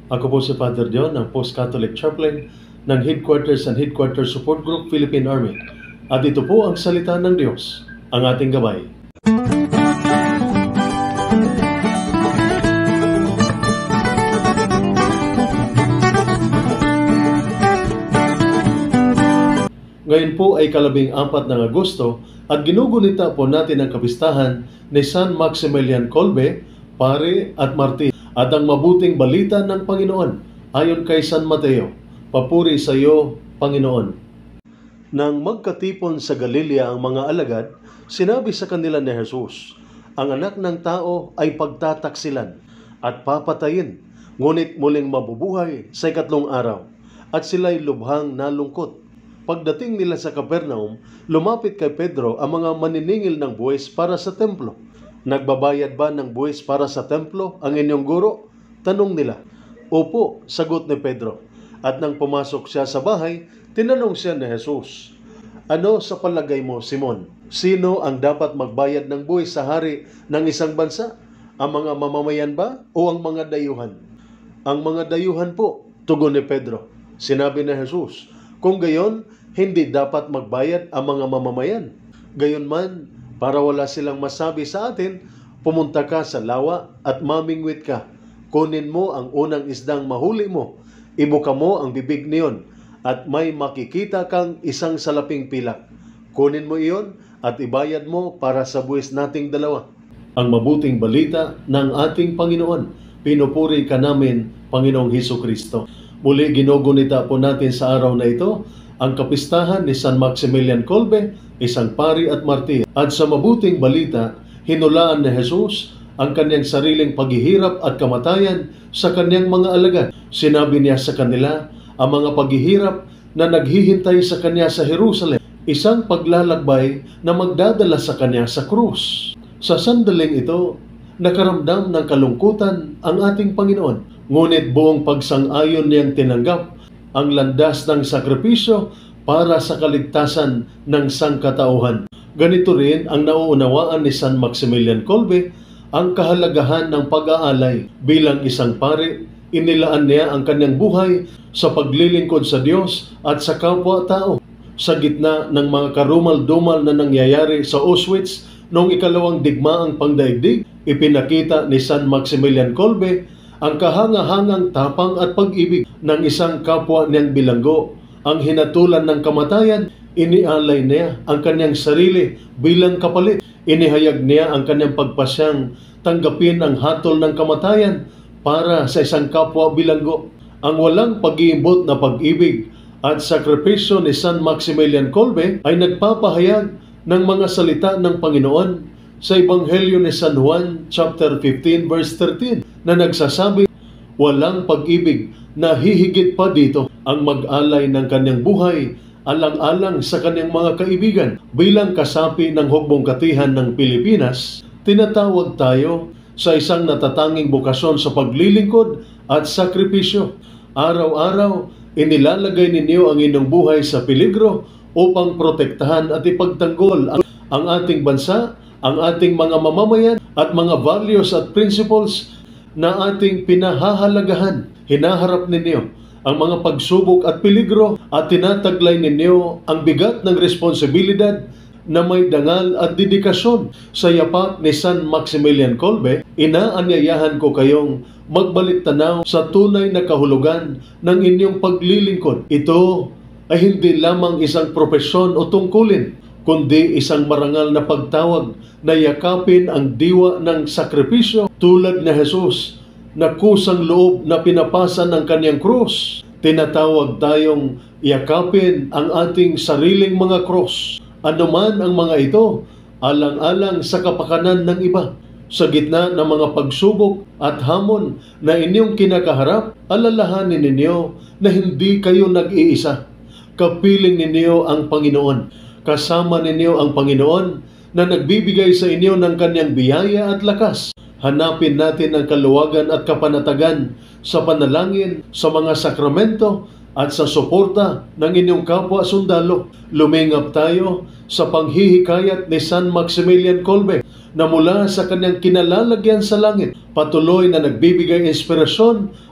Ako po si Father Dion ng Post-Catholic Chaplain ng Headquarters and Headquarters Support Group Philippine Army. At ito po ang salita ng Diyos, ang ating gabay. Ngayon po ay 14 ng Agosto at ginugunita po natin ang kapistahan ni San Maximilian Kolbe, Pari at Martir. At ang mabuting balita ng Panginoon ayon kay San Mateo. Papuri sa iyo, Panginoon. Nang magkatipon sa Galilea ang mga alagad, sinabi sa kanila ni Jesus, ang anak ng tao ay pagtataksilan at papatayin, ngunit muling mabubuhay sa 3 araw. At sila'y lubhang nalungkot. Pagdating nila sa Capernaum, lumapit kay Pedro ang mga maniningil ng buwis para sa templo. Nagbabayad ba ng buwis para sa templo ang inyong guro? Tanong nila. Opo, sagot ni Pedro. At nang pumasok siya sa bahay, tinanong siya ni Jesus, ano sa palagay mo, Simon? Sino ang dapat magbayad ng buwis sa hari ng isang bansa? Ang mga mamamayan ba o ang mga dayuhan? Ang mga dayuhan po, tugon ni Pedro. Sinabi ni Jesus, kung gayon, hindi dapat magbayad ang mga mamamayan. Gayon man, para wala silang masabi sa atin, pumunta ka sa lawa at mamingwit ka. Kunin mo ang unang isdang mahuli mo. Ibuka mo ang bibig niyon at may makikita kang isang salaping pilak. Kunin mo iyon at ibayad mo para sa buwis nating dalawa. Ang mabuting balita ng ating Panginoon. Pinupuri ka namin, Panginoong Hesukristo. Muli ginugunita po natin sa araw na ito ang kapistahan ni San Maximilian Kolbe, isang pari at martir. At sa mabuting balita, hinulaan ni Jesus ang kanyang sariling paghihirap at kamatayan sa kanyang mga alagad. Sinabi niya sa kanila ang mga paghihirap na naghihintay sa kanya sa Jerusalem, isang paglalakbay na magdadala sa kanya sa krus. Sa sandaling ito, nakaramdam ng kalungkutan ang ating Panginoon, ngunit buong pagsang-ayon niyang tinanggap ang landas ng sakripisyo para sa kaligtasan ng sangkatauhan. Ganito rin ang nauunawaan ni San Maximilian Kolbe ang kahalagahan ng pag-aalay. Bilang isang pari, inilaan niya ang kanyang buhay sa paglilingkod sa Diyos at sa kapwa-tao. Sa gitna ng mga karumal-dumal na nangyayari sa Auschwitz noong 2 digmaang pangdaigdig, ipinakita ni San Maximilian Kolbe ang kahanga-hangang tapang at pag-ibig ng isang kapwa niyang bilanggo. Ang hinatulan ng kamatayan, inialay niya ang kanyang sarili bilang kapalit. Inihayag niya ang kanyang pagpasyang tanggapin ang hatol ng kamatayan para sa isang kapwa bilanggo. Ang walang pag-iimbot na pag-ibig at sakripisyo ni San Maximilian Kolbe ay nagpapahayag ng mga salita ng Panginoon sa Ebanghelyo ni San Juan chapter 15 verse 13 na nagsasabi, walang pag-ibig na hihigit pa dito ang mag-alay ng kanyang buhay alang-alang sa kanyang mga kaibigan. Bilang kasapi ng hugbong-katihan ng Pilipinas, tinatawag tayo sa isang natatanging bukasyon sa paglilingkod at sakripisyo. Araw-araw, inilalagay ninyo ang inyong buhay sa peligro upang protektahan at ipagtanggol ang ating bansa, ang ating mga mamamayan at mga values at principles na ating pinahahalagahan. Hinaharap ninyo ang mga pagsubok at peligro at tinataglay ninyo ang bigat ng responsibilidad na may dangal at dedikasyon. Sa yapak ni San Maximilian Kolbe, inaanyayahan ko kayong magbalik tanaw sa tunay na kahulugan ng inyong paglilingkod. Ito ay hindi lamang isang propesyon o tungkulin, kundi isang marangal na pagtawag na yakapin ang diwa ng sakripisyo tulad ni Jesus na kusang loob na pinapasa ng kanyang krus. Tinatawag tayong yakapin ang ating sariling mga krus. Ano man ang mga ito, alang-alang sa kapakanan ng iba. Sa gitna ng mga pagsubok at hamon na inyong kinakaharap, alalahanin ninyo na hindi kayo nag-iisa. Kapiling ninyo ang Panginoon. Kasama ninyo ang Panginoon na nagbibigay sa inyo ng kanyang biyaya at lakas. Hanapin natin ang kaluwagan at kapanatagan sa panalangin, sa mga sakramento at sa suporta ng inyong kapwa sundalo. Lumingap tayo sa panghihikayat ni San Maximilian Kolbe na mula sa kanyang kinalalagyan sa langit, patuloy na nagbibigay inspirasyon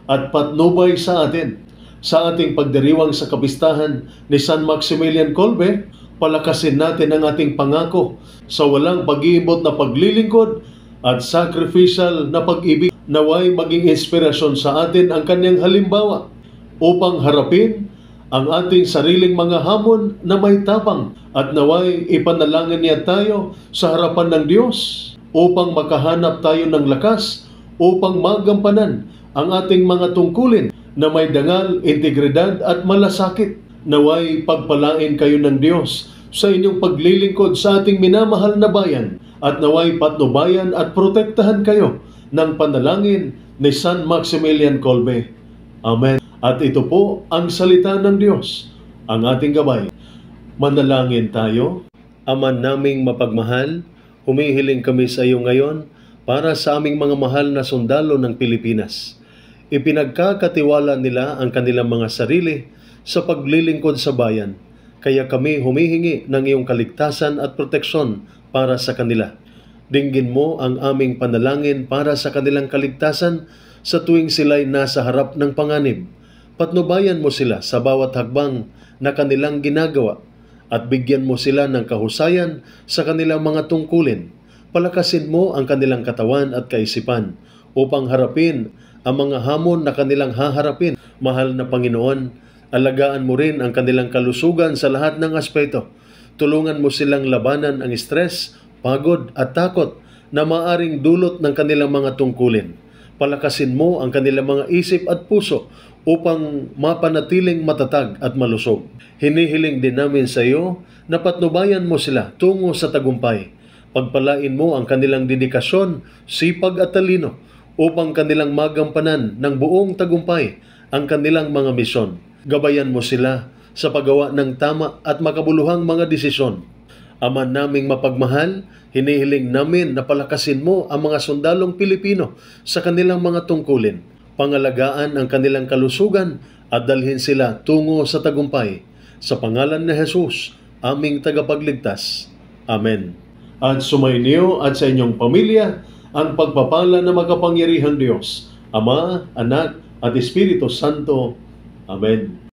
at patnubay sa atin. Sa ating pagdiriwang sa kapistahan ni San Maximilian Kolbe, palakasin natin ang ating pangako sa walang pag-iibot na paglilingkod at sacrificial na pag-ibig. Naway maging inspirasyon sa atin ang kanyang halimbawa upang harapin ang ating sariling mga hamon na may tapang, at naway ipanalangin niya tayo sa harapan ng Diyos upang makahanap tayo ng lakas upang magampanan ang ating mga tungkulin na may dangal, integridad at malasakit. Naway pagpalain kayo ng Diyos sa inyong paglilingkod sa ating minamahal na bayan, at naway patnubayan at protektahan kayo ng panalangin ni San Maximilian Kolbe. Amen. At ito po ang salita ng Diyos, ang ating gabay. Manalangin tayo. Ama naming mapagmahal, humihiling kami sa iyo ngayon para sa aming mga mahal na sundalo ng Pilipinas. Ipinagkakatiwala nila ang kanilang mga sarili sa paglilingkod sa bayan. Kaya kami humihingi ng iyong kaligtasan at proteksyon para sa kanila. Dinggin mo ang aming panalangin para sa kanilang kaligtasan sa tuwing sila'y nasa harap ng panganib. Patnubayan mo sila sa bawat hakbang na kanilang ginagawa at bigyan mo sila ng kahusayan sa kanilang mga tungkulin. Palakasin mo ang kanilang katawan at kaisipan upang harapin ang mga hamon na kanilang haharapin. Mahal na Panginoon, alagaan mo rin ang kanilang kalusugan sa lahat ng aspeto. Tulungan mo silang labanan ang stress, pagod at takot na maaring dulot ng kanilang mga tungkulin. Palakasin mo ang kanilang mga isip at puso upang mapanatiling matatag at malusog. Hinihiling din namin sa iyo na patnubayan mo sila tungo sa tagumpay. Pagpalain mo ang kanilang dedikasyon, sipag at talino upang kanilang magampanan ng buong tagumpay ang kanilang mga misyon. Gabayan mo sila sa paggawa ng tama at makabuluhang mga desisyon. Ama naming mapagmahal, hinihiling namin na palakasin mo ang mga sundalong Pilipino sa kanilang mga tungkulin. Pangalagaan ang kanilang kalusugan at dalhin sila tungo sa tagumpay. Sa pangalan ni Jesus, aming tagapagligtas. Amen. At sumainyo at sa inyong pamilya ang pagpapala na makapangyarihang Diyos, Ama, Anak, at Espiritu Santo. Amen.